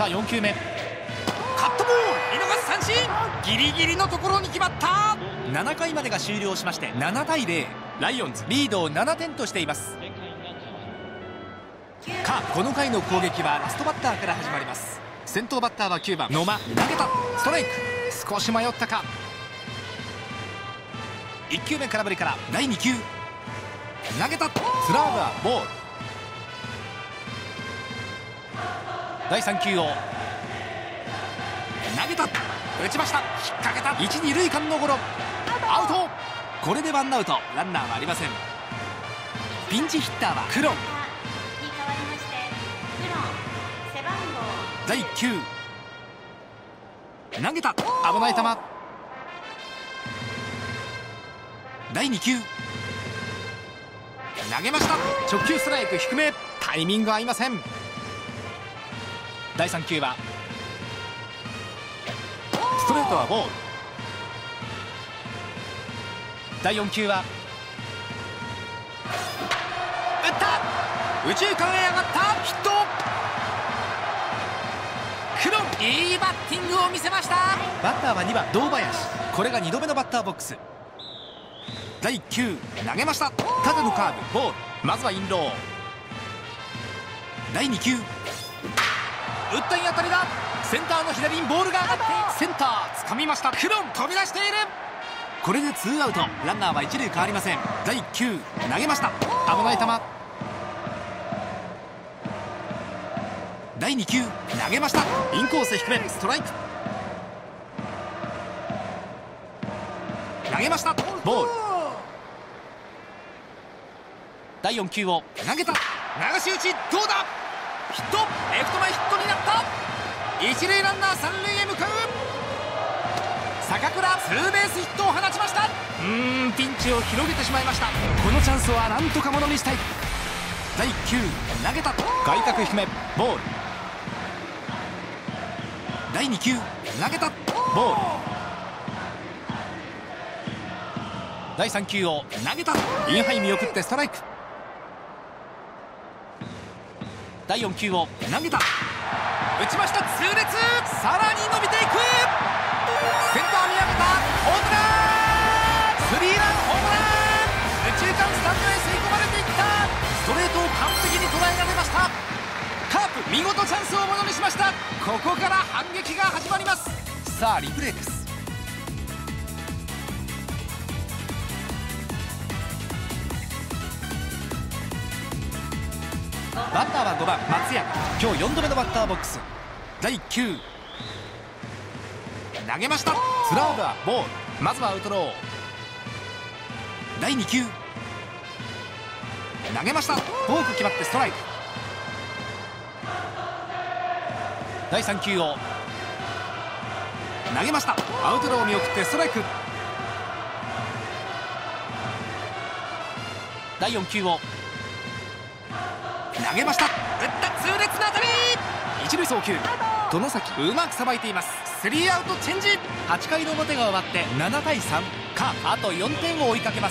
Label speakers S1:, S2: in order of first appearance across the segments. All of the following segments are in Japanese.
S1: さあ4球目、カットボール、見逃し三振、ギリギリのところに決まった。7回までが終了しまして7対0、ライオンズリードを7点としています。この回の攻撃はラストバッターから始まります。先頭バッターは9番野間、投げた、ストライク、少し迷ったか。1球目空振りから第2球、投げた、スラーバーボール。第3球を投げた、打ちました、引っ掛けた、1、2塁間のゴロ、アウト。これでワンアウト、ランナーはありません。ピンチヒッターはクロン。第1球、投げた、危ない球。第2球、投げました、直球ストライク低め、タイミング合いません。第3球はストレートはボール。第4球は打った、右中間へ上がった、ヒット。クロン、いいバッティングを見せました。バッターは2番堂林、これが2度目のバッターボックス。第1球、投げました、縦のカーブボール、まずはインロー。第2球、打った、いい当たりだ、センターの左にボールが上がって、センター掴みました、クロン飛び出している。これでツーアウト、ランナーは一塁変わりません。第1球、投げました、危ない球。第2球、投げました、インコース低め、ストライク。投げました、ボール。第4球を投げた、流し打ち、どうだ、ヒット、レフト前ヒットになった。一塁ランナー三塁へ向かう。坂倉、ツーベースヒットを放ちました。ピンチを広げてしまいました。このチャンスはなんとかものにしたい。第1球、投げた、外角低め、ボール。第2球、投げた、ボール。第3球を投げた、インハイ見送ってストライク。第4球を投げた、打ちました、痛烈、さらに伸びていく、センター見上げた、ホームラン、スリーランホームラン、右中間スタンドへ吸い込まれていった。ストレートを完璧に捉えられました。カープ、見事チャンスをものにしました。ここから反撃が始まります。さあリプレイです。バッターは5番松山、今日4度目のバッターボックス。第1球、投げました、スラーバーボール、まずはアウトロー。第2球、投げました、フォーク決まってストライク。第3球を投げました、アウトローを見送ってストライク。第4球を投げました、打った、痛烈な当たり、一塁送球、外崎うまくさばいています。スリーアウトチェンジ。8回の表が終わって7対3、あと4点を追いかけます。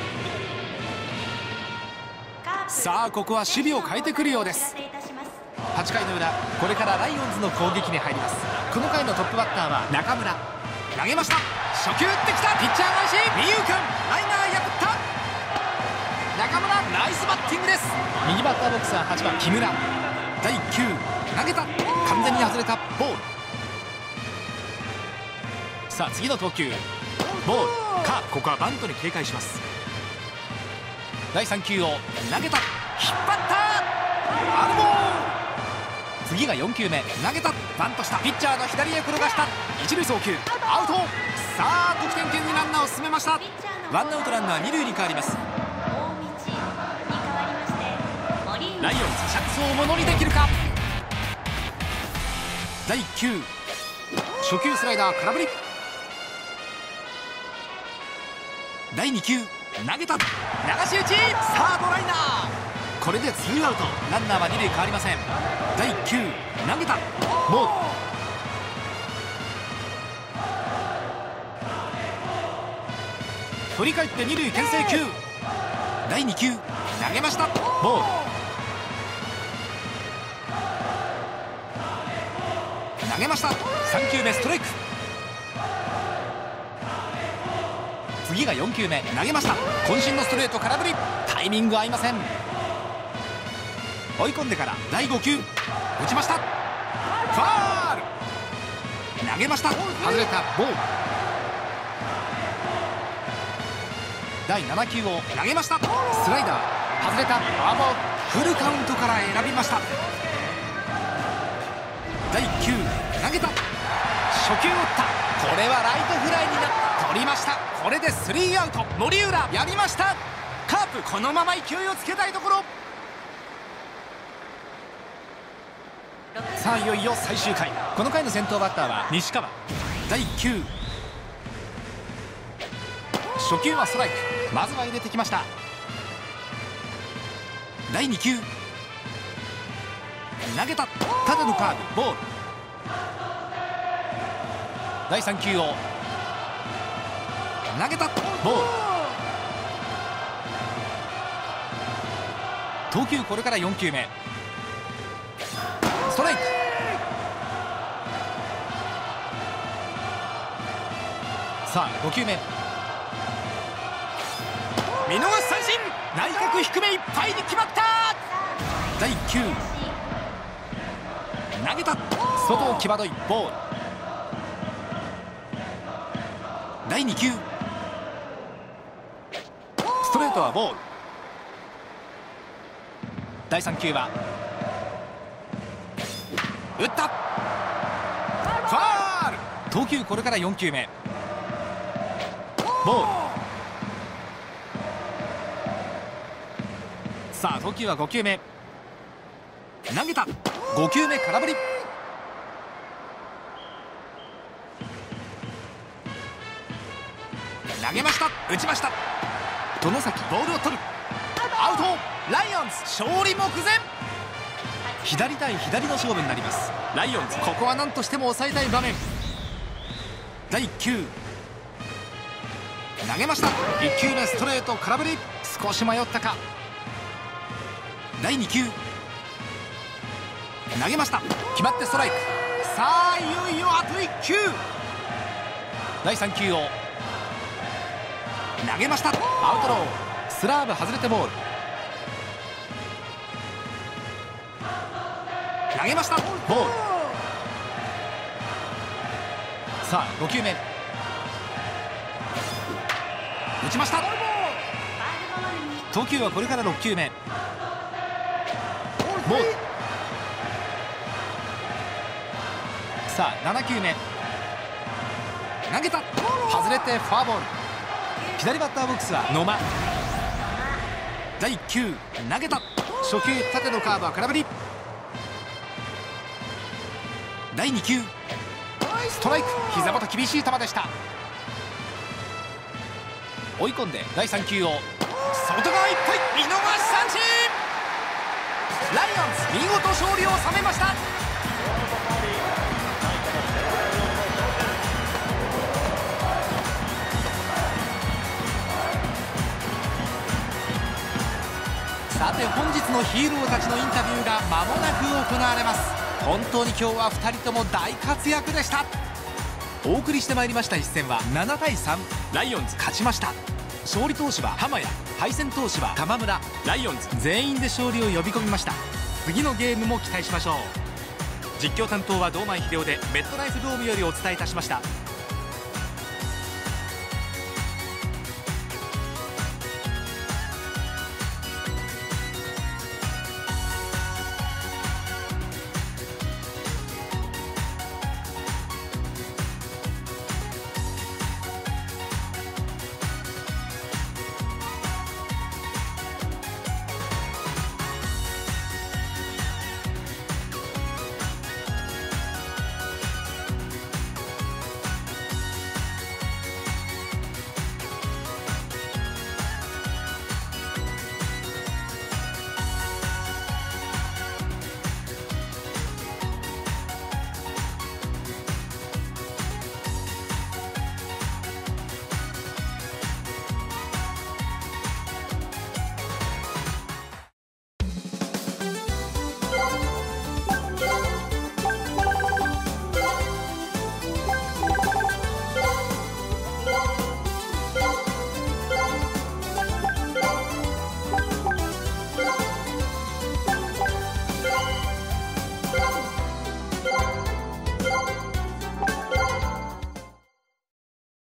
S1: さあここは守備を変えてくるようです。8回の裏、これからライオンズの攻撃に入ります。この回のトップバッターは中村、投げました、初球打ってきた、ピッチャー返し、二遊間ライナー破った。中村、ナイスバッティングです。右バッターボックスは8番木村。第1球、投げた、完全に外れた、ボール。さあ次の投球、ボール。ここはバントに警戒します。第3球を投げた、引っ張った、アウトボール。次が4球目、投げた、バントした、ピッチャーの左へ転がした、一塁送球、アウト。さあ得点圏にランナーを進めました。ワンアウトランナー2塁に変わります。ライオンズチャンスをものにできるか。第1球、初球スライダー空振り。第2球、投げた、流し打ち、サードライナー。これでツーアウト、ランナーは2塁変わりません。第1球、投げた、ボール。振り返って2塁牽制球。第2球、投げました、ボール。 投げました。3球目ストライク。次が4球目投げました。渾身のストレート空振り。タイミング合いません。追い込んでから第5球打ちました。ファール。投げました。外れた。ボール。第7球を投げました。スライダー外れた。フォアボール。フルカウントから選びました。第1球投げた。初球打った。これはライトフライになった。取りました。これで3アウト。森浦やりました。カープこのまま勢いをつけたいところ。さあいよいよ最終回。この回の先頭バッターは西川。第1球初球はストライク。まずは入れてきました。第2球投げた。縦のカーブボール。第3球を投げた。ボール。投球これから4球目ストライク。さあ5球目見逃し三振。内角低めいっぱいに決まった。第1球投げた。外際どいボール。第2球ストレートはボール。第3球は打った。ファール。投球これから4球目ボール。さあ投球は5球目投げた。5球目空振り。投げました。打ちました。外崎ボールを取る。アウト。ライオンズ勝利目前。左対左の勝負になります。ライオンズここは何としても抑えたい場面。第1球投げました。1球目ストレート空振り。少し迷ったか。第2球投げました。決まってストライク。さあいよいよあと1球。第3球を投げました。アウトロー。スラーブ外れてボール。投げました。ボール。さあ5球目打ちました。投球はこれから6球目ボール。さあ7球目投げた。外れてフォアボール。左バッターボックスは野間。第1球投げた。初球縦のカーブは空振り。第2球ストライク。膝元厳しい球でした。追い込んで第3球を外側いっぱい見逃し三振。ライオンズ見事勝利を収めました。さて本日のヒーローたちのインタビューが間もなく行われます。本当に今日は2人とも大活躍でした。お送りしてまいりました一戦は7対3。ライオンズ勝ちました。勝利投手は浜谷、敗戦投手は玉村。ライオンズ全員で勝利を呼び込みました。次のゲームも期待しましょう。実況担当は堂前秀夫でメットライフドームよりお伝えいたしました。